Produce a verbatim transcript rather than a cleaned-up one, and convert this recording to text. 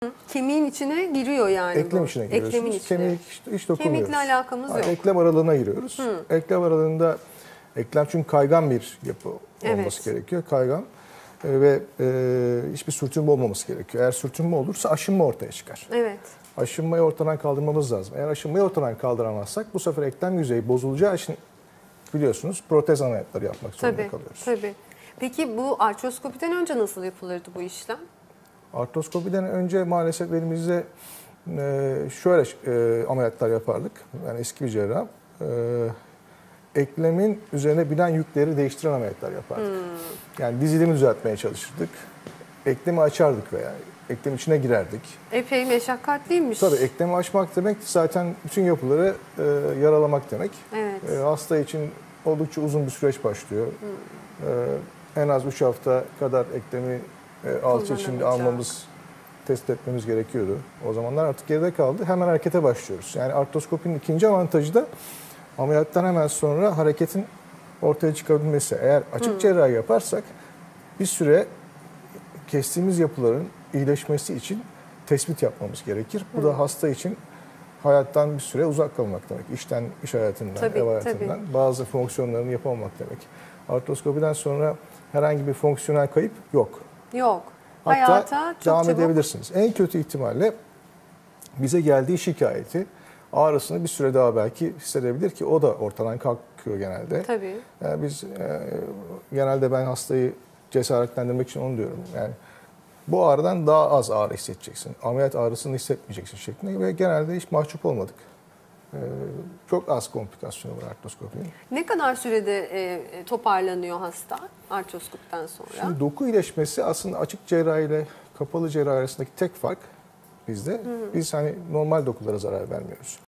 Kemiğin içine giriyor yani. Eklem bu. içine giriyorsunuz. Eklemin içine. Kemik hiç, hiç dokunmuyoruz. Kemikle alakamız Yani yok. eklem aralığına giriyoruz. Hı. Eklem aralığında eklem çünkü kaygan bir yapı olması Evet. gerekiyor. Kaygan e, ve e, hiçbir sürtünme olmaması gerekiyor. Eğer sürtünme olursa aşınma ortaya çıkar. Evet. Aşınmayı ortadan kaldırmamız lazım. Eğer aşınmayı ortadan kaldıramazsak bu sefer eklem yüzeyi bozulacağı için biliyorsunuz protez ameliyatları yapmak zorunda Tabii, kalıyoruz. tabii. Peki bu artroskopiden önce nasıl yapılırdı bu işlem? Artroskopiden önce maalesef elimizde e, şöyle e, ameliyatlar yapardık. Yani eski bir cerrah. E, eklemin üzerine binen yükleri değiştiren ameliyatlar yapardık. Hmm. Yani dizilimi düzeltmeye çalışırdık. Eklemi açardık veya eklem içine girerdik. Epey meşakkatliymiş. Tabii eklemi açmak demek zaten bütün yapıları e, yaralamak demek. Evet. E, hasta için oldukça uzun bir süreç başlıyor. Hmm. E, en az üç hafta kadar eklemi e, alçı içinde Kullanamayacak. almamız, test etmemiz gerekiyordu. O zamanlar artık geride kaldı. Hemen harekete başlıyoruz. Yani artroskopinin ikinci avantajı da ameliyattan hemen sonra hareketin ortaya çıkabilmesi. Eğer açık Hmm. cerrahi yaparsak bir süre kestiğimiz yapıların iyileşmesi için tespit yapmamız gerekir. Bu Hmm. da hasta için hayattan bir süre uzak kalmak demek. İşten, iş hayatından, Tabii, ev hayatından tabii. bazı fonksiyonlarını yapamamak demek. Artroskopiden sonra herhangi bir fonksiyonel kayıp yok. Yok. Hatta Hayata çok devam çabuk. edebilirsiniz. En kötü ihtimalle bize geldiği şikayeti, ağrısını bir süre daha belki hissedebilir ki o da ortadan kalkıyor genelde. Tabii. Yani biz e, genelde ben hastayı cesaretlendirmek için onu diyorum. Yani bu ağrıdan daha az ağrı hissedeceksin. Ameliyat ağrısını hissetmeyeceksin şeklinde ve genelde hiç mahcup olmadık. E, çok az komplikasyonu var artroskopinin. Ne kadar sürede e, toparlanıyor hasta artroskopiden sonra? Şimdi doku iyileşmesi aslında açık cerrahi ile kapalı cerrahi arasındaki tek fark bizde. Hı hı. Biz hani normal dokulara zarar vermiyoruz.